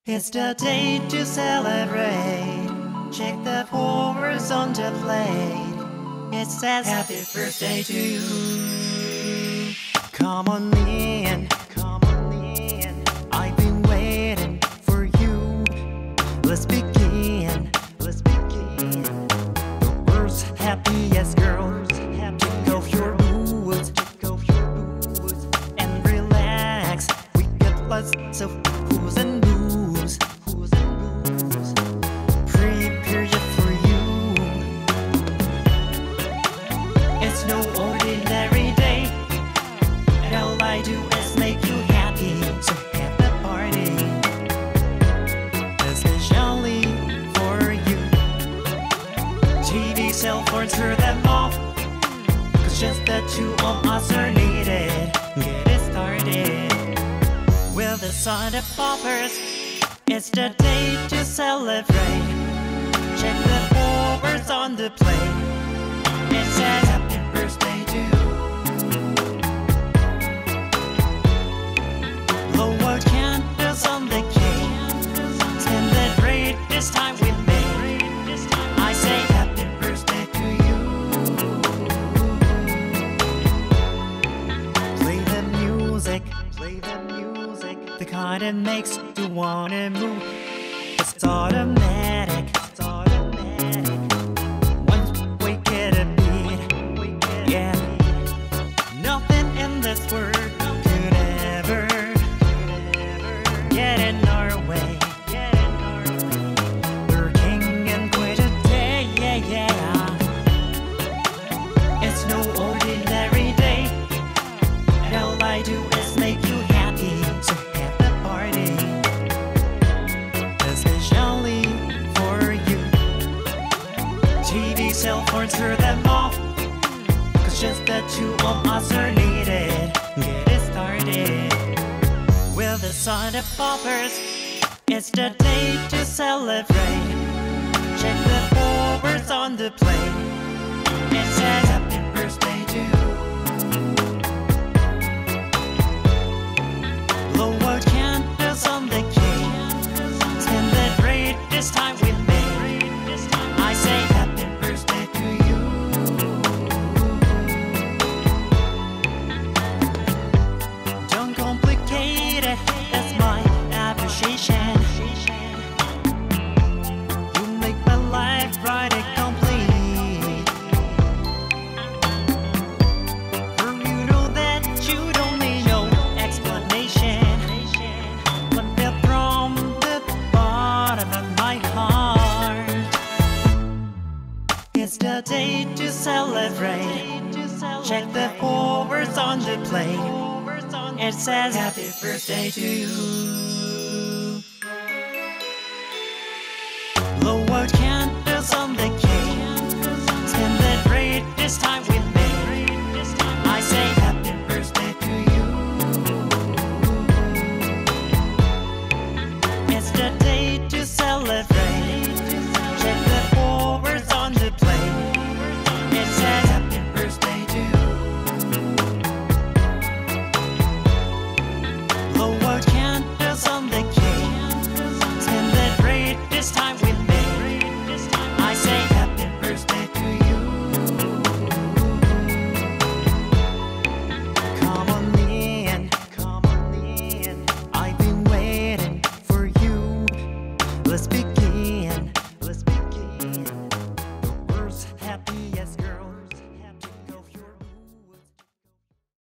It's the day to celebrate. Check the flowers on the plate. It says happy birthday to you. Come on in, come on in. I've been waiting for you. Let's begin, let's begin. The world's happiest girls. Take off your boots, take off your boots, and relax. We got lots of booze and booze, booze and booze. Prepare it for you. It's no ordinary day, and all I do is make you happy. So have the party, especially for you. TV, cell phones, turn them off, 'cause just the two of us are needed. Get it started with the sound of poppers. It's the day to celebrate. Check the flowers on the plate. It says happy birthday to you. Blow out candles on the cake. Celebrate this time with me. I say happy birthday to you. Play the music, the kind that makes you wanna move. It's automatic, it's automatic. Once we get a beat, yeah, nothing in this world could ever get in our way. We're king and queen today, yeah, yeah. It's no ordinary day, and all I do is make you happy. So have the party, especially for you. TV, cell phones, turn them off, 'cause just the two of us are needed. Get it started with the sound of poppers. It's the day to celebrate. Check the flowers on the plate. It says happy birthday to you. Blow out candles on the cake. Celebrate this time with me. I say happy birthday to you. Don't complicate it, that's my appreciation. You make my life bright and complete. For you know that you don't need no explanation. But felt from the bottom of my heart. It's the day to celebrate. Check the flowers on the plate. It says happy birthday to you.